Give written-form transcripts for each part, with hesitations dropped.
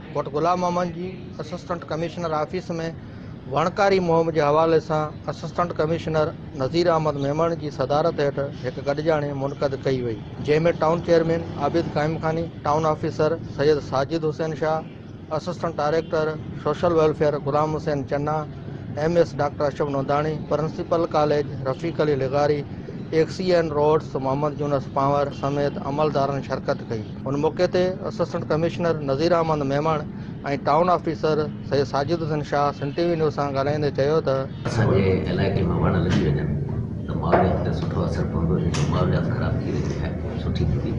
कोट गुलाम मोहम्मद जी assistant commissioner office में वणकारी मुहिम के हवाले से असिस्टेंट कमिश्नर नज़ीर अहमद मेमण की सदारत हेठ एक गॾिजाणी मुनक़द कई वई, जैमें town chairman Abid Qaim Khani, town officer Syed Sajid Hussain Shah, assistant director social welfare Ghulam Hussain Channa, MS doctor Ashraf Nodani, principal college Rafiq Ali लिगारी, एक्सीएन रोड्स मोहम्मद यूनस पावर समेत अमलदारन शिरकत कई। उन मौके ते असिस्टेंट कमिश्नर नज़ीर अहमद मेमण ऐं town officer Syed Sajid Hussain Shah Sun TV news सां ॻाल्हाईंदे चयो त असांजे इलाइक़े में वण लॻी वञनि त माहौलियात ते सुठो असरु पवंदो, जेको माहौलियात ख़राब थी रही आहे सुठी थींदी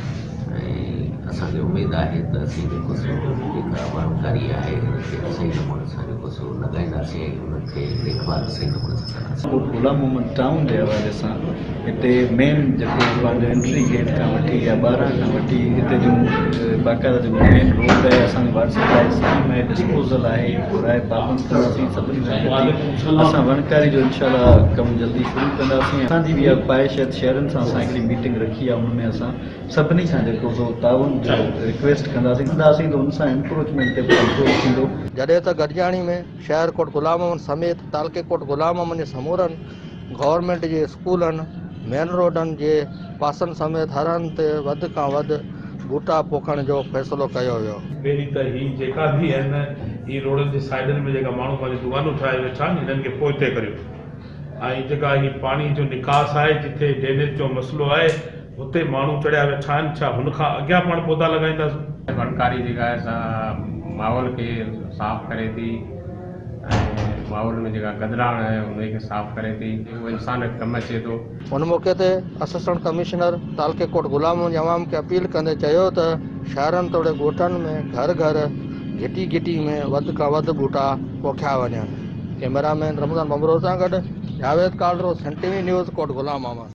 ऐं असांखे उमेदु आहे त असीं जेको सो जेका वणकारी आहे उनखे सही नमूने सां जेको सो लॻाईंदासीं ऐं उनखे देखभाल सही नमूने सां कंदासीं। गुलाम मोहम्मद टाउन जे हवाले सां हिते मेन जेको पंहिंजो एंट्री गेट खां वठी या 12 खां वठी हिते जो बाक़ाइदा जो मेन रोड आहे, असांजो वाट्सअप आहे, स्कीम आहे, डिस्पोज़ल आहे, राय पाबंद कंदासीं सभिनी असां वणकारी जो इंशाल्लाह कमु जल्दी शुरू कंदासीं। असांजी बि ख्वाहिश आहे शहरनि सां असां हिकिड़ी मीटिंग रखी आहे, उनमें असां सभिनी सां जेको सो ताउन जो रिक्वेस्ट कंदासीं त उन सां एनक्रोचमेंट ते कंट्रोल थींदो। जॾहिं त गॾिजाणी में शहर कोट गुलाम मोहम्मद समेत तालके कोट गुलाम मोहम्मद जे समूरनि गवर्नमेंट जे स्कूलनि मेन रोडनि जे पासनि समेत हर हंधि ते वधि खां वधि बूटा पोखण जो फ़ैसिलो कयो वियो। पहिरीं त ही जेका बि आहिनि ही रोडनि जे साइडनि में जेका माण्हू पंहिंजी दुकानूं ठाहे वेठा आहिनि हिननि खे पोइते करियो, ऐं जेका ही पाणी जो निकास आहे जिथे ड्रेनेज जो मसइलो आहे हुते माण्हू चढ़िया वेठा आहिनि, छा हुनखां अॻियां पाण पौधा लॻाईंदासीं। वणकारी जेका आहे सा माहौल खे साफ़ करे थी ऐं माहौल में जेका गदराण आहे उनखे साफ़ करे थी, उहो इंसान खे कमु अचे थो। उन मौके ते असिस्टेंट कमिश्नर तालके कोट गुलाम मोहम्मद अवाम खे अपील कंदे चयो त शहरनि तोड़े ॻोठनि में घर घर घिटी घिटी में वधि खां वधि बूटा पोखिया वञनि। कैमरामैन रमज़ान बमरो सां गॾु Javed Kalro Sun TV news Kot Ghulam Mohammad.